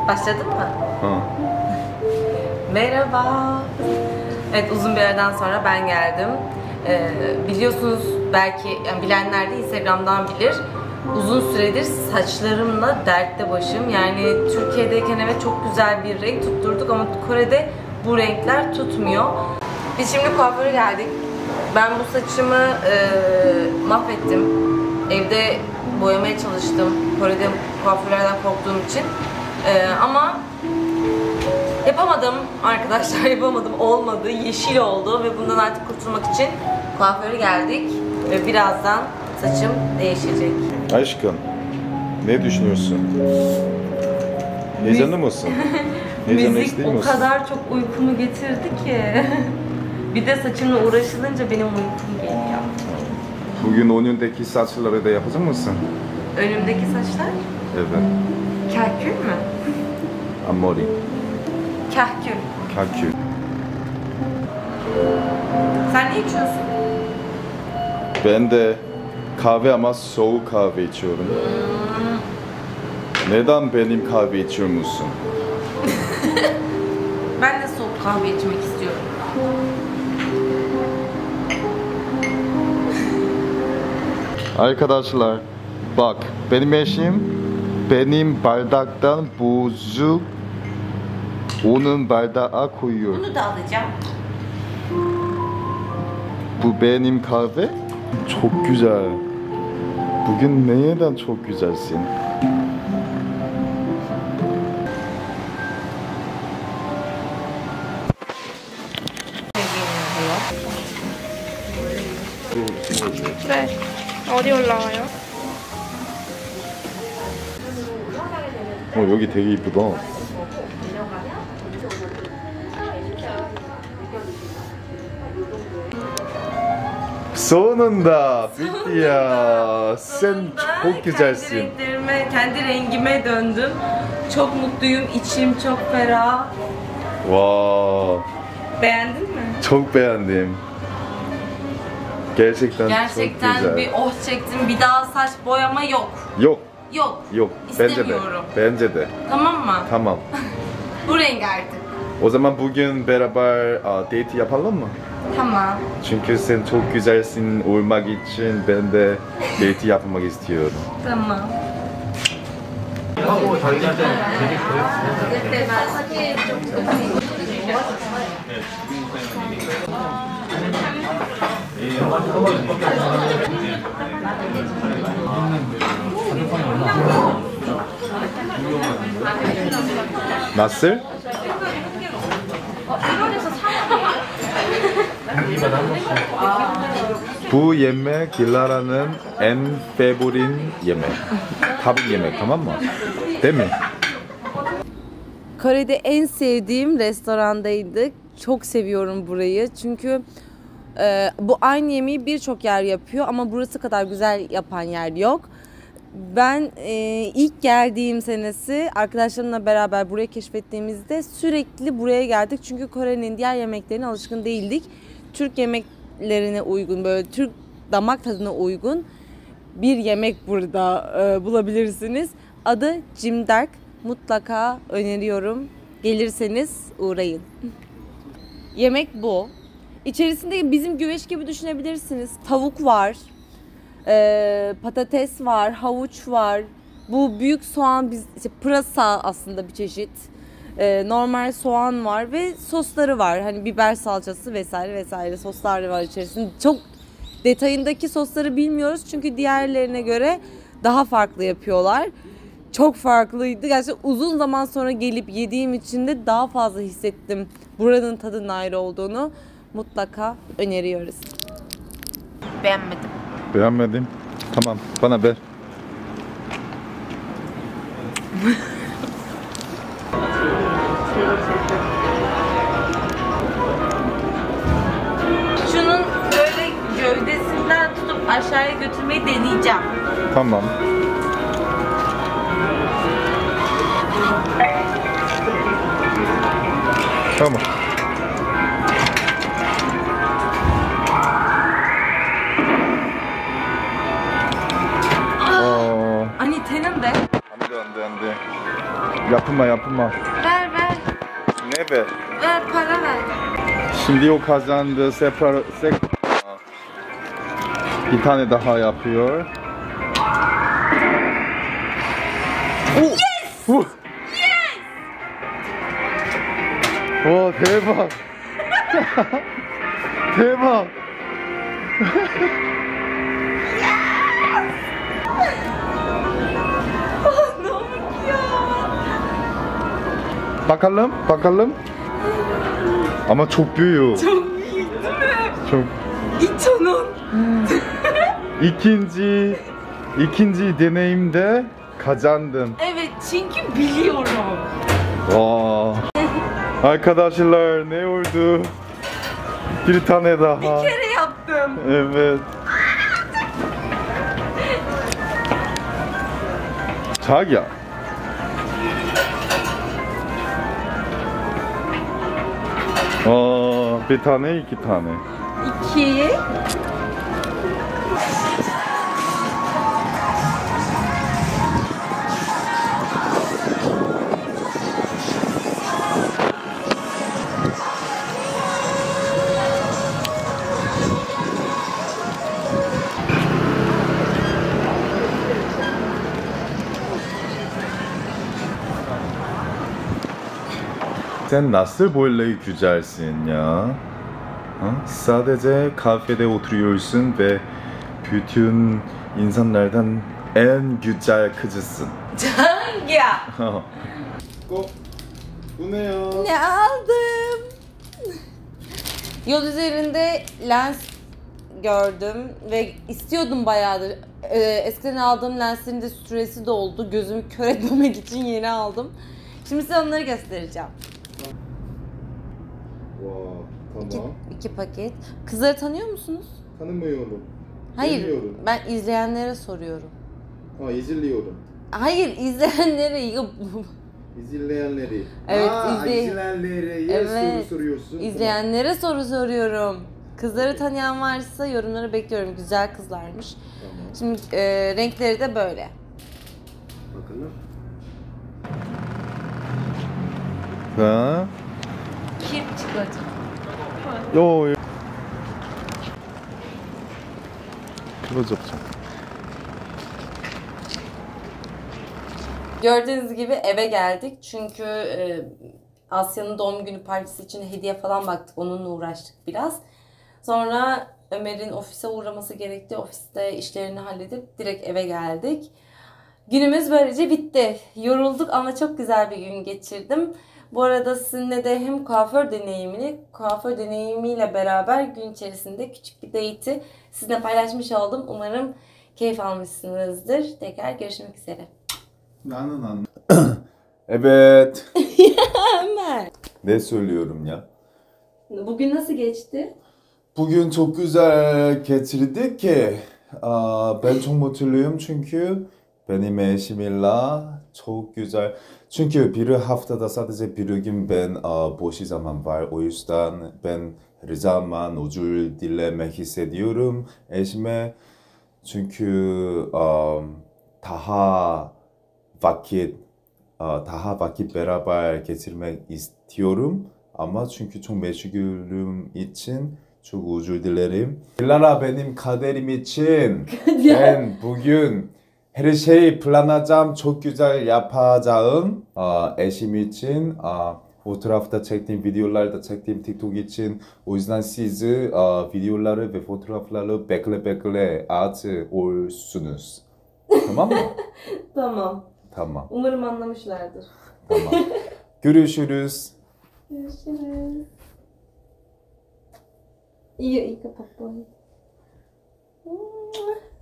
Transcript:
Başladın mı? Ha. Merhaba. Evet, uzun bir aradan sonra ben geldim. Biliyorsunuz belki, yani bilenler de Instagram'dan bilir. Uzun süredir saçlarımla dertte başım. Yani Türkiye'deyken evet çok güzel bir renk tutturduk ama Kore'de bu renkler tutmuyor. Biz şimdi kuaföre geldik. Ben bu saçımı mahvettim. Evde boyamaya çalıştım. Kore'de kuaförlerden korktuğum için. Ama yapamadım arkadaşlar, yapamadım. Olmadı, yeşil oldu ve bundan artık kurtulmak için kuaföre geldik. Ve birazdan saçım değişecek. Aşkım, ne düşünüyorsun? Heyecanlı mısın? Heyecanlı Müzik o kadar çok uykumu getirdi ki. Bir de saçımla uğraşılınca benim uykum geliyor. Bugün önündeki saçları da yapacak mısın? Önümdeki saçlar? Evet. Kahkül mü? Amori. Kahkül. Kahkül. Sen ne içiyorsun? Ben de kahve ama soğuk kahve içiyorum. Neden benim kahve içiyor musun? Ben de soğuk kahve içmek istiyorum. Arkadaşlar, bak benim eşim benim bardaktan buzu onun bardağa koyuyor. Bunu da alacağım. Bu benim kahve. Çok güzel. Bugün neden çok güzelsin? 네. 어디 올라와요? 여기 되게 이쁘다. Sonunda bitti ya. Sen çok güzelsin. Kendi rengime döndüm. Çok mutluyum. İçim çok ferah. Wow. Beğendin mi? Çok beğendim. Gerçekten çok güzel. Bir oh çektim. Bir daha saç boyama yok. Yok. Yok. Yok. Bence de. İstemiyorum. Bence de. Tamam mı? Tamam. Bu renk artık. O zaman bugün beraber date yapalım mı? Tamam. Çünkü sen çok güzelsin olmak için ben de date yapmak istiyorum. Tamam. Nasıl? Bu yemek Dilara'nın en favorit yemek. Tabii yemek, tamam mı? Değil mi? Kore'de en sevdiğim restorandaydık. Çok seviyorum burayı. Çünkü bu aynı yemeği birçok yer yapıyor ama burası kadar güzel yapan yer yok. Ben ilk geldiğim senesi arkadaşlarımla beraber burayı keşfettiğimizde sürekli buraya geldik. Çünkü Kore'nin diğer yemeklerine alışkın değildik. Türk yemeklerine uygun, böyle Türk damak tadına uygun bir yemek burada bulabilirsiniz. Adı Jimdark. Mutlaka öneriyorum. Gelirseniz uğrayın. Yemek bu. İçerisinde bizim güveç gibi düşünebilirsiniz. Tavuk var. Patates var, havuç var. Bu büyük soğan, pırasa aslında bir çeşit. Normal soğan var ve sosları var. Hani biber salçası vesaire vesaire soslar var içerisinde. Çok detayındaki sosları bilmiyoruz çünkü diğerlerine göre daha farklı yapıyorlar. Çok farklıydı. Gerçekten uzun zaman sonra gelip yediğim için de daha fazla hissettim buranın tadının ayrı olduğunu. Mutlaka öneriyoruz. Beğenmedim. Beğenmedim. Tamam, bana ver. Şunun böyle gövdesinden tutup aşağıya götürmeyi deneyeceğim. Tamam. Tamam. 아니 되는데? 안 돼. Yapma yapma. Ver ver. Ne be? Ver para ver. Şimdi o kazandı. Bir tane daha yapıyor. Yes! Yes! 와 대박. 대박. 너무 귀여워. Bakalım, bakalım. Ama çok büyük. Çok iyi değil mi? Çok. 2,000 İkinci deneyimde kazandım. Evet çünkü biliyorum. Aa. Arkadaşlar ne oldu? Bir tane daha. Bir kere yaptım. Evet. 자기야. Bir tane, iki tane. 2. Sen nasıl böyle güzelsin ya? Sadece kafede oturuyorsun ve bütün insanlardan en güzel kızısın. Cangia. Bu ne ya? Ne aldım? Yol üzerinde lens gördüm ve istiyordum bayağıdır. Eskiden aldığım lenslerin de süresi doldu. Gözümü kör etmemek için yeni aldım. Şimdi size onları göstereceğim. Tamam. İki paket. Kızları tanıyor musunuz? Tanımıyorum. Hayır, Bilmiyorum. ben izleyenlere soruyorum. İzliyorum. Hayır, izleyenlere. İzleyenleri. Evet, izleyenleri. Evet. Soru soruyorsun. İzleyenlere soru soruyorum. Kızları tanıyan varsa yorumları bekliyorum. Güzel kızlarmış. Tamam. Şimdi renkleri de böyle. Bakalım. Ha? Kirp çikolata. Yo. Kıvırcık yapacağım. Gördüğünüz gibi eve geldik. Çünkü Asya'nın doğum günü partisi için hediye falan baktık. Onunla uğraştık biraz. Sonra Ömer'in ofise uğraması gerekti. Ofiste işlerini halledip direkt eve geldik. Günümüz böylece bitti. Yorulduk ama çok güzel bir gün geçirdim. Bu arada sizinle de hem kuaför deneyimiyle beraber gün içerisinde küçük bir date'i sizinle paylaşmış oldum. Umarım keyif almışsınızdır. Tekrar görüşmek üzere. Nanan. Evet. Ömer. Ne söylüyorum ya? Bugün nasıl geçti? Bugün çok güzel geçirdik ki. Ben çok mutluyum çünkü benim eşimle çok güzel. Çünkü bir haftada sadece bir gün ben boş zaman var. O yüzden ben her zaman özür dilemek hissediyorum eşime. Çünkü daha vakit beraber geçirmek istiyorum. Ama çünkü çok meşgulüm için çok özür dilerim. Lara benim kaderim için ben bugün her şeyi planlayacağım. Çok güzel yapacağım. Eşim için fotoğrafta çektiğim videolarda çektiğim TikTok için. O yüzden siz videoları ve fotoğrafları bekle olsunuz. Tamam mı? Tamam. Tamam. Umarım anlamışlardır. Tamam. Görüşürüz. Görüşürüz. İyi kapat bu.